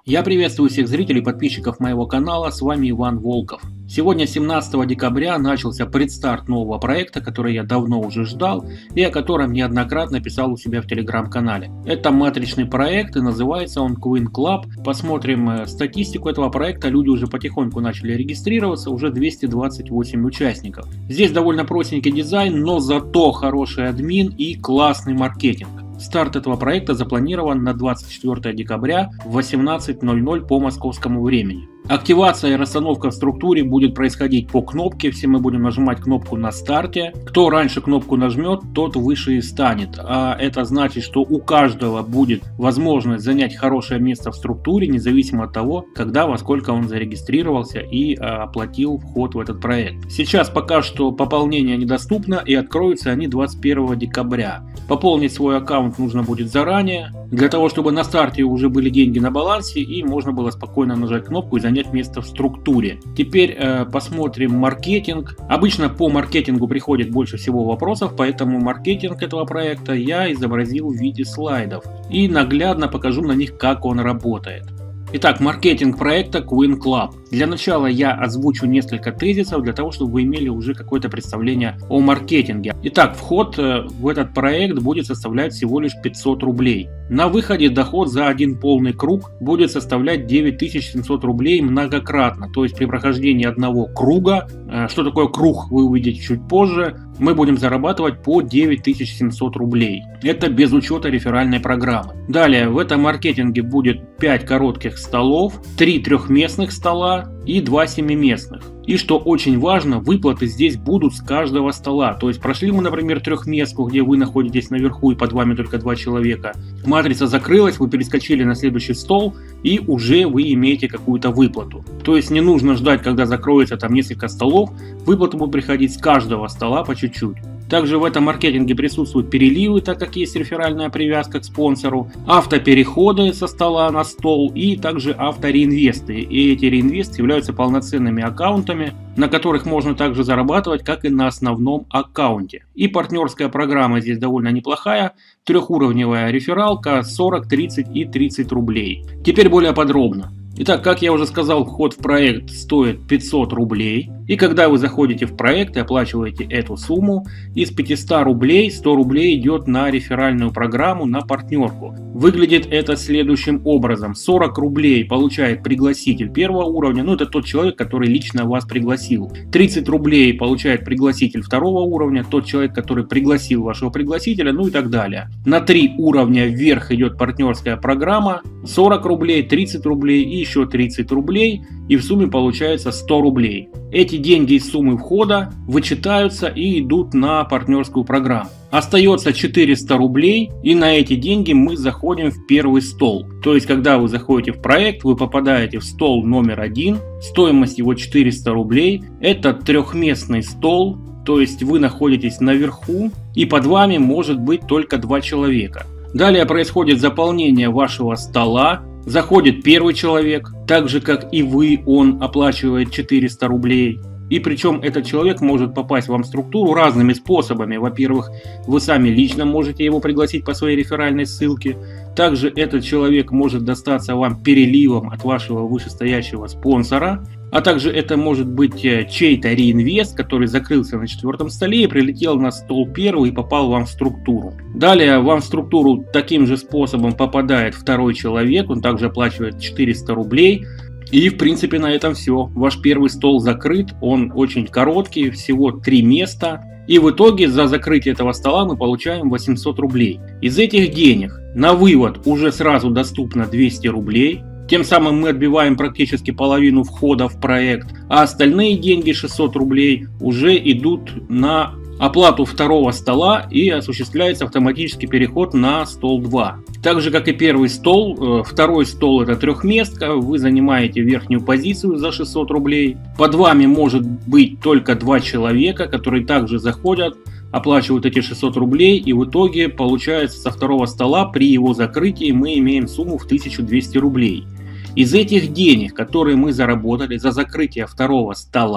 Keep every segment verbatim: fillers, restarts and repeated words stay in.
Я приветствую всех зрителей и подписчиков моего канала, с вами Иван Волков. Сегодня, семнадцатого декабря, начался предстарт нового проекта, который я давно уже ждал и о котором неоднократно писал у себя в телеграм-канале. Это матричный проект и называется он Queen Club. Посмотрим статистику этого проекта, люди уже потихоньку начали регистрироваться, уже двести двадцать восемь участников. Здесь довольно простенький дизайн, но зато хороший админ и классный маркетинг. Старт этого проекта запланирован на двадцать четвёртое декабря в восемнадцать ноль ноль по московскому времени. Активация и расстановка в структуре будет происходить по кнопке, все мы будем нажимать кнопку на старте. Кто раньше кнопку нажмет, тот выше и станет. А это значит, что у каждого будет возможность занять хорошее место в структуре, независимо от того, когда, во сколько он зарегистрировался и а, оплатил вход в этот проект. Сейчас пока что пополнение недоступно и откроются они двадцать первого декабря. Пополнить свой аккаунт нужно будет заранее, для того, чтобы на старте уже были деньги на балансе и можно было спокойно нажать кнопку и занять место в структуре. Теперь э, посмотрим маркетинг. Обычно по маркетингу приходит больше всего вопросов, поэтому маркетинг этого проекта я изобразил в виде слайдов и наглядно покажу на них, как он работает. Итак, маркетинг проекта Queen Club. Для начала я озвучу несколько тезисов, для того, чтобы вы имели уже какое-то представление о маркетинге. Итак, вход в этот проект будет составлять всего лишь пятьсот рублей. На выходе доход за один полный круг будет составлять девять тысяч семьсот рублей многократно. То есть при прохождении одного круга, что такое круг, вы увидите чуть позже, мы будем зарабатывать по девять тысяч семьсот рублей. Это без учета реферальной программы. Далее в этом маркетинге будет пять коротких столов, три трехместных стола и два семиместных. И что очень важно, выплаты здесь будут с каждого стола. То есть прошли мы, например, трехместку, где вы находитесь наверху и под вами только два человека. Матрица закрылась, вы перескочили на следующий стол и уже вы имеете какую-то выплату. То есть не нужно ждать, когда закроется там несколько столов, выплаты будут приходить с каждого стола по чуть-чуть. Также в этом маркетинге присутствуют переливы, так как есть реферальная привязка к спонсору, автопереходы со стола на стол и также автореинвесты. И эти реинвесты являются полноценными аккаунтами, на которых можно также зарабатывать, как и на основном аккаунте. И партнерская программа здесь довольно неплохая, трехуровневая рефералка сорок, тридцать и тридцать рублей. Теперь более подробно. Итак, как я уже сказал, вход в проект стоит пятьсот рублей. И когда вы заходите в проект и оплачиваете эту сумму, из пятисот рублей сто рублей идет на реферальную программу, на партнерку. Выглядит это следующим образом. сорок рублей получает пригласитель первого уровня, ну это тот человек, который лично вас пригласил. тридцать рублей получает пригласитель второго уровня, тот человек, который пригласил вашего пригласителя, ну и так далее. На три уровня вверх идет партнерская программа, сорок рублей, тридцать рублей и еще тридцать рублей, и в сумме получается сто рублей. Эти деньги из суммы входа вычитаются и идут на партнерскую программу. Остается четыреста рублей, и на эти деньги мы заходим в первый стол. То есть, когда вы заходите в проект, вы попадаете в стол номер один, стоимость его четыреста рублей. Это трехместный стол, то есть вы находитесь наверху, и под вами может быть только два человека. Далее происходит заполнение вашего стола. Заходит первый человек, так же как и вы, он оплачивает четыреста рублей. И причем этот человек может попасть вам в структуру разными способами. Во-первых, вы сами лично можете его пригласить по своей реферальной ссылке. Также этот человек может достаться вам переливом от вашего вышестоящего спонсора. А также это может быть чей-то реинвест, который закрылся на четвертом столе и прилетел на стол первый и попал вам в структуру. Далее вам в структуру таким же способом попадает второй человек, он также оплачивает четыреста рублей. И в принципе на этом все. Ваш первый стол закрыт, он очень короткий, всего три места. И в итоге за закрытие этого стола мы получаем восемьсот рублей. Из этих денег на вывод уже сразу доступно двести рублей. Тем самым мы отбиваем практически половину входа в проект, а остальные деньги, шестьсот рублей, уже идут на оплату второго стола и осуществляется автоматический переход на стол два. Так же как и первый стол, второй стол это трехместка, вы занимаете верхнюю позицию за шестьсот рублей. Под вами может быть только два человека, которые также заходят, оплачивают эти шестьсот рублей, и в итоге получается со второго стола при его закрытии мы имеем сумму в тысячу двести рублей. Из этих денег, которые мы заработали за закрытие второго стола,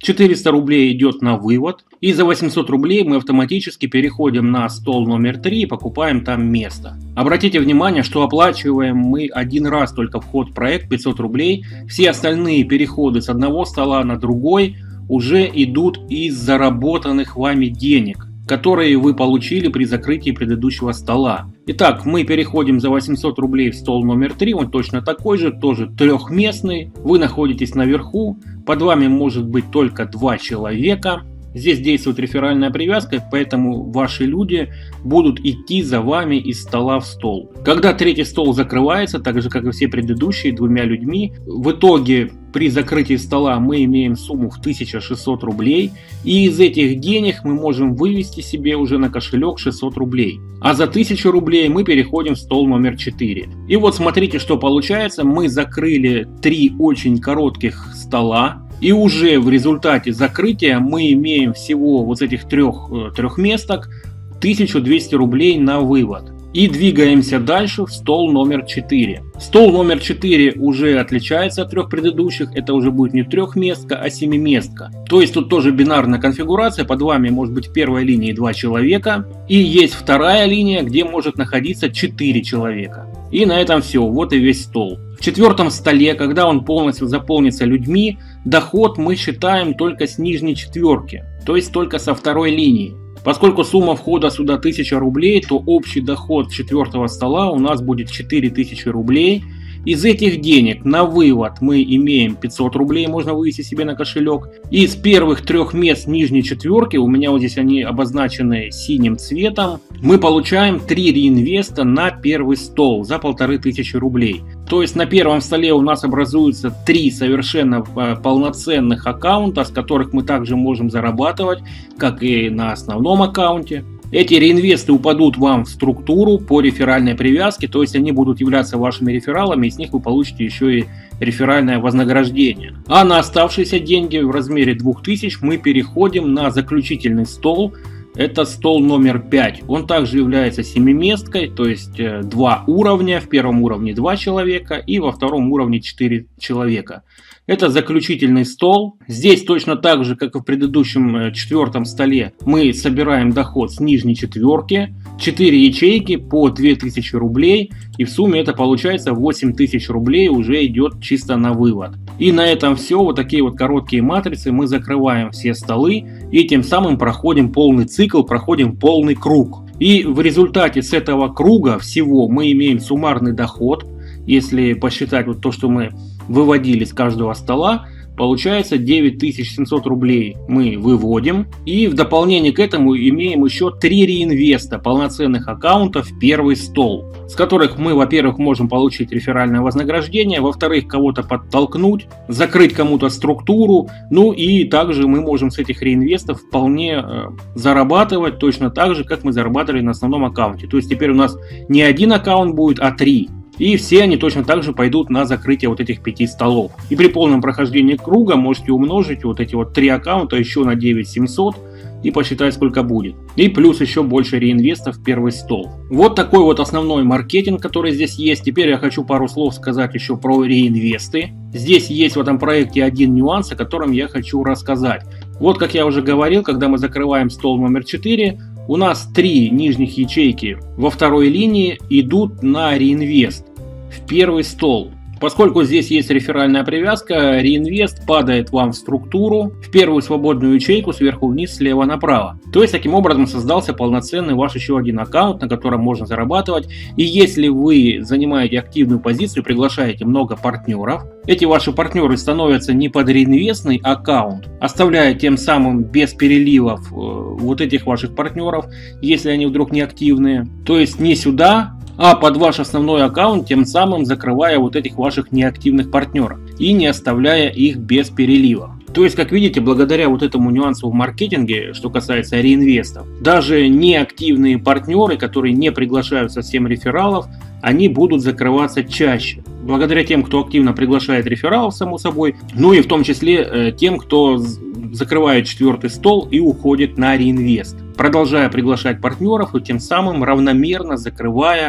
четыреста рублей идет на вывод, и за восемьсот рублей мы автоматически переходим на стол номер три и покупаем там место. Обратите внимание, что оплачиваем мы один раз только вход в проект пятьсот рублей, все остальные переходы с одного стола на другой уже идут из заработанных вами денег, которые вы получили при закрытии предыдущего стола. Итак, мы переходим за восемьсот рублей в стол номер три, он точно такой же, тоже трехместный. Вы находитесь наверху, под вами может быть только два человека. Здесь действует реферальная привязка, поэтому ваши люди будут идти за вами из стола в стол. Когда третий стол закрывается, так же как и все предыдущие, двумя людьми, в итоге при закрытии стола мы имеем сумму в тысячу шестьсот рублей, и из этих денег мы можем вывести себе уже на кошелек шестьсот рублей. А за тысячу рублей мы переходим в стол номер четыре. И вот смотрите, что получается. Мы закрыли три очень коротких стола. И уже в результате закрытия мы имеем всего вот этих трех трехместок тысячу двести рублей на вывод. И двигаемся дальше в стол номер четыре. Стол номер четыре уже отличается от трех предыдущих. Это уже будет не трехместка, а семиместка. То есть тут тоже бинарная конфигурация. Под вами может быть в первой линии два человека. И есть вторая линия, где может находиться четыре человека. И на этом все. Вот и весь стол. В четвертом столе, когда он полностью заполнится людьми, доход мы считаем только с нижней четверки. То есть только со второй линии. Поскольку сумма входа сюда тысяча рублей, то общий доход четвертого стола у нас будет четыре тысячи рублей. Из этих денег на вывод мы имеем пятьсот рублей, можно вывести себе на кошелек. Из первых трех мест нижней четверки, у меня вот здесь они обозначены синим цветом, мы получаем три реинвеста на первый стол за полторы тысячи рублей. То есть на первом столе у нас образуются три совершенно полноценных аккаунта, с которых мы также можем зарабатывать, как и на основном аккаунте. Эти реинвесты упадут вам в структуру по реферальной привязке, то есть они будут являться вашими рефералами, и с них вы получите еще и реферальное вознаграждение. А на оставшиеся деньги в размере двух тысяч мы переходим на заключительный стол. Это стол номер пять. Он также является семиместкой, то есть два уровня. В первом уровне два человека и во втором уровне четыре человека. Это заключительный стол. Здесь точно так же, как и в предыдущем четвертом столе, мы собираем доход с нижней четверки. четыре ячейки по две тысячи рублей. И в сумме это получается восемь тысяч рублей уже идет чисто на вывод. И на этом все. Вот такие вот короткие матрицы. Мы закрываем все столы и тем самым проходим полный цикл, проходим полный круг. И в результате с этого круга всего мы имеем суммарный доход. Если посчитать вот то, что мы выводили с каждого стола, получается девять тысяч семьсот рублей мы выводим. И в дополнение к этому имеем еще три реинвеста полноценных аккаунтов в первый стол, с которых мы, во-первых, можем получить реферальное вознаграждение, во-вторых, кого-то подтолкнуть, закрыть кому-то структуру, ну и также мы можем с этих реинвестов вполне э, зарабатывать точно так же, как мы зарабатывали на основном аккаунте. То есть теперь у нас не один аккаунт будет, а три. И все они точно так же пойдут на закрытие вот этих пяти столов. И при полном прохождении круга можете умножить вот эти вот три аккаунта еще на девять тысяч семьсот и посчитать, сколько будет. И плюс еще больше реинвестов в первый стол. Вот такой вот основной маркетинг, который здесь есть. Теперь я хочу пару слов сказать еще про реинвесты. Здесь есть в этом проекте один нюанс, о котором я хочу рассказать. Вот как я уже говорил, когда мы закрываем стол номер четыре, у нас три нижних ячейки во второй линии идут на реинвест в первый стол. Поскольку здесь есть реферальная привязка, реинвест падает вам в структуру, в первую свободную ячейку сверху вниз, слева направо. То есть таким образом создался полноценный ваш еще один аккаунт, на котором можно зарабатывать. И если вы занимаете активную позицию, приглашаете много партнеров, эти ваши партнеры становятся не под реинвестный аккаунт, оставляя тем самым без переливов э, вот этих ваших партнеров, если они вдруг не активные. То есть не сюда, а под ваш основной аккаунт, тем самым закрывая вот этих ваших неактивных партнеров и не оставляя их без переливов. То есть, как видите, благодаря вот этому нюансу в маркетинге, что касается реинвестов, даже неактивные партнеры, которые не приглашают совсем рефералов, они будут закрываться чаще. Благодаря тем, кто активно приглашает рефералов, само собой, ну и в том числе э, тем, кто закрывает четвертый стол и уходит на реинвест, продолжая приглашать партнеров и тем самым равномерно закрывая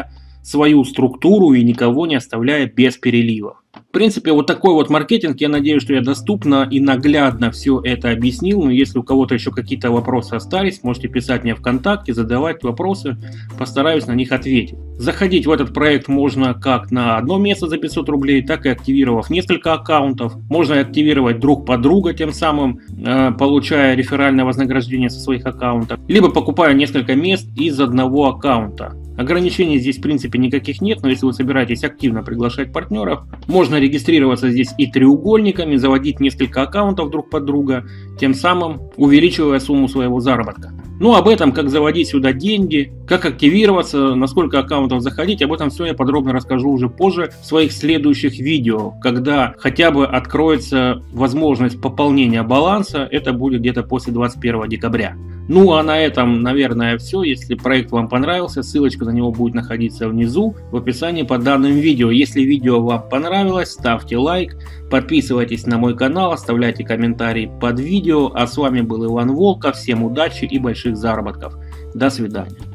свою структуру и никого не оставляя без переливов. В принципе, вот такой вот маркетинг, я надеюсь, что я доступно и наглядно все это объяснил. Но если у кого-то еще какие-то вопросы остались, можете писать мне ВКонтакте, задавать вопросы, постараюсь на них ответить. Заходить в этот проект можно как на одно место за пятьсот рублей, так и активировав несколько аккаунтов. Можно активировать друг под друга, тем самым э, получая реферальное вознаграждение со своих аккаунтов, либо покупая несколько мест из одного аккаунта. Ограничений здесь в принципе никаких нет, но если вы собираетесь активно приглашать партнеров, можно регистрироваться здесь и треугольниками, заводить несколько аккаунтов друг под друга, тем самым увеличивая сумму своего заработка. Ну, об этом, как заводить сюда деньги, как активироваться, на сколько аккаунтов заходить, об этом все я подробно расскажу уже позже в своих следующих видео, когда хотя бы откроется возможность пополнения баланса, это будет где-то после двадцать первого декабря. Ну, а на этом, наверное, все. Если проект вам понравился, ссылочка на него будет находиться внизу в описании под данным видео. Если видео вам понравилось, ставьте лайк, подписывайтесь на мой канал, оставляйте комментарии под видео. А с вами был Иван Волков. Всем удачи и больших заработков. До свидания.